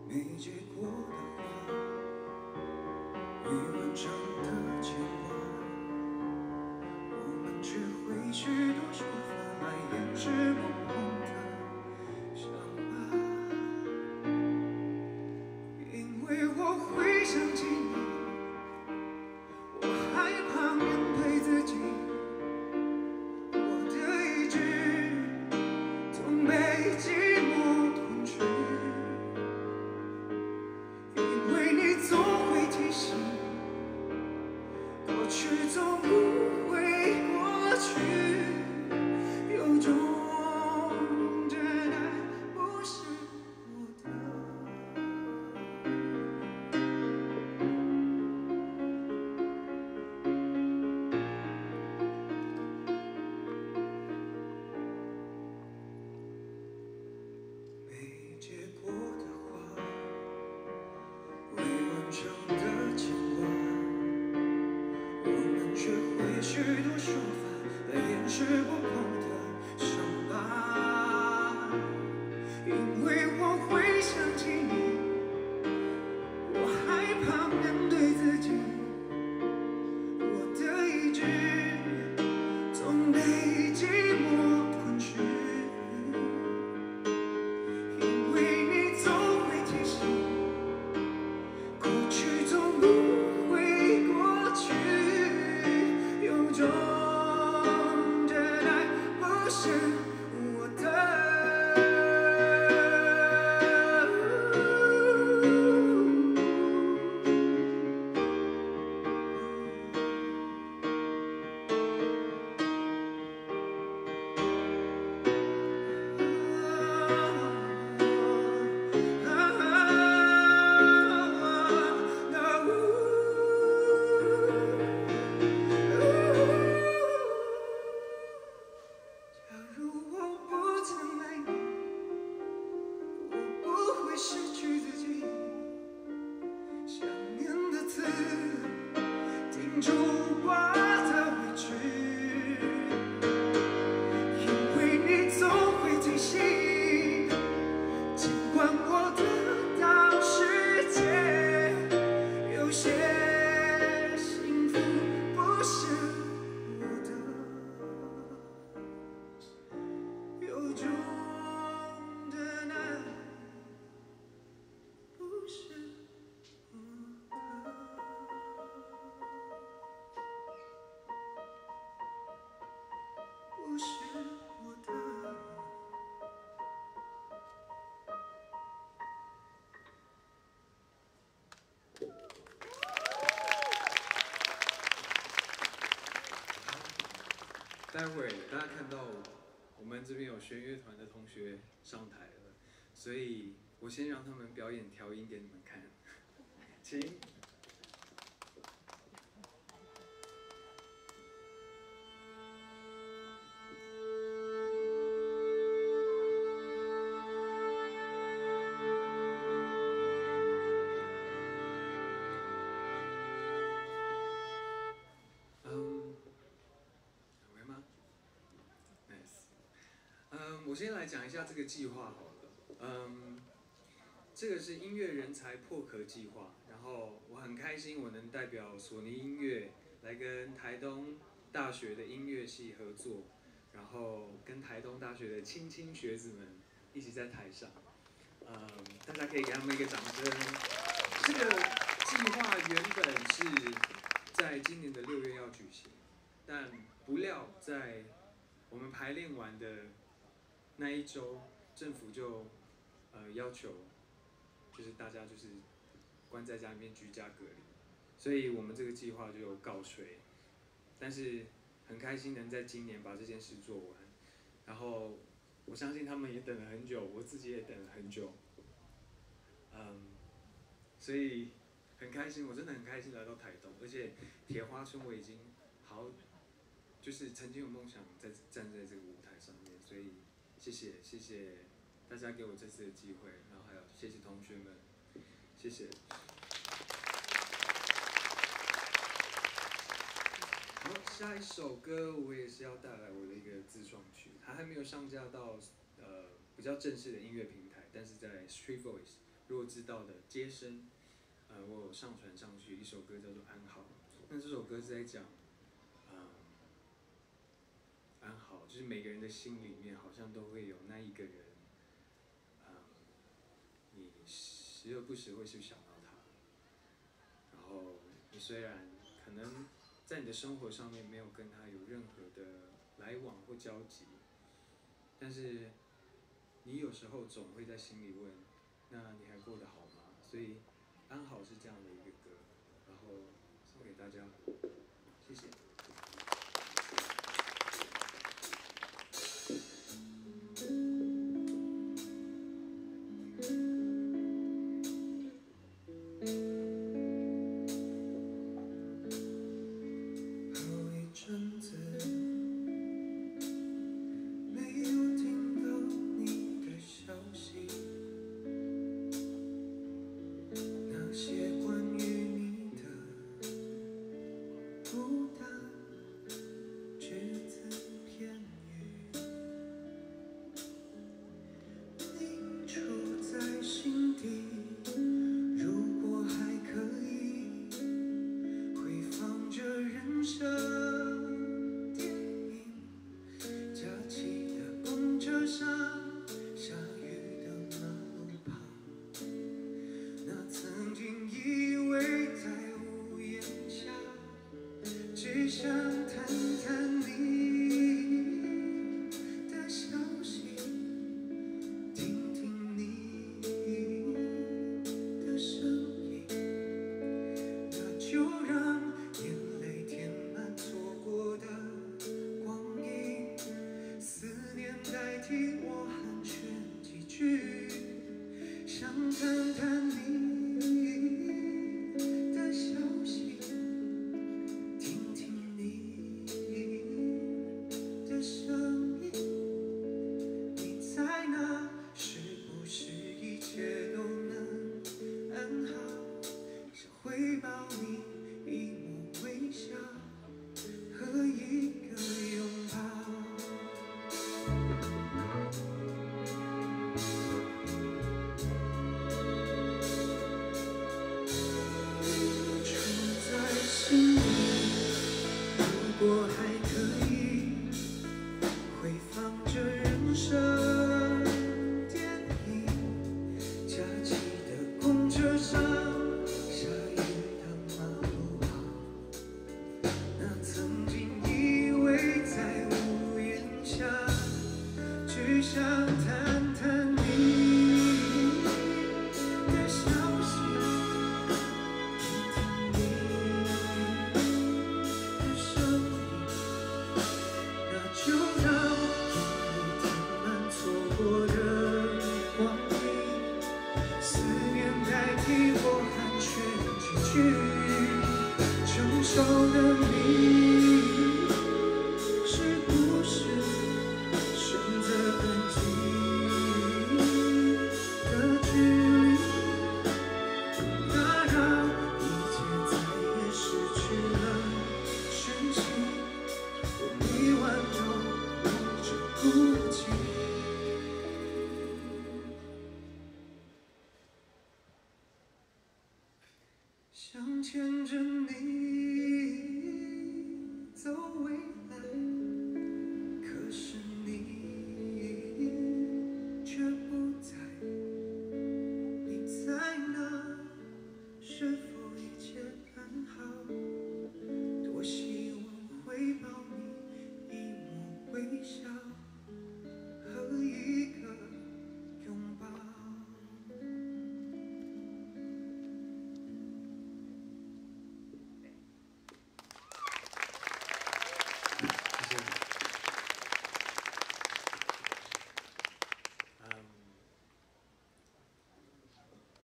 没结果的花，未完成的牵挂，我们却会许多说法来掩饰不碰的伤疤。因为我会想起你，我害怕面对自己，我的意志总被寂寞吞噬。因为你总会提醒，过去总不会过去，有种真爱不是我的。没结果的花，未完成的牵挂，我们却会许多说法来掩饰不碰的伤疤。因为我会想起你，我害怕面对自己，我的意志总被寂寞吞噬。因为你总会提醒，过去总不会过去，有种真爱不是我的。假如我不曾爱你，我不会失去自己。想念的刺，钉住我的委屈。因为你总会提醒，尽管我得到世界，有些幸福不是我的。有种真爱不是我的。不是我的。 待会儿大家看到我们这边有弦乐团的同学上台了，所以我先让他们表演调音给你们看，请。好喂吗 ？Nice。我先来讲一下这个计划好了。这个是音乐人才破壳计划，然后我很开心我能代表索尼音乐来跟台东大学的音乐系合作，然后跟台东大学的青青学子们一起在台上。大家可以给他们一个掌声。这个计划原本是在今年的6月要举行，但不料在我们排练完的那一周，政府就要求，就是大家就是关在家里面居家隔离，所以我们这个计划就告吹。但是很开心能在今年把这件事做完，然后我相信他们也等了很久，我自己也等了很久，所以很开心，我真的很开心来到台东，而且铁花村我已经就是曾经有梦想站在这个舞台上面，所以谢谢大家给我这次的机会，然后还有谢谢同学们，谢谢。好，下一首歌我也是要带来我的一个自创曲，它还没有上架到比较正式的音乐平台，但是在 Street Voice 如果知道的接生，我有上传上去一首歌叫做《安好》，那这首歌是在讲，安好，就是每个人的心里面好像都会有那一个人，你时而不时会去想到他，然后你虽然可能在你的生活上面没有跟他有任何的来往或交集，但是你有时候总会在心里问，那你还过得好吗？所以安好是这样的一个歌，然后送给大家，谢谢。 想牵着你。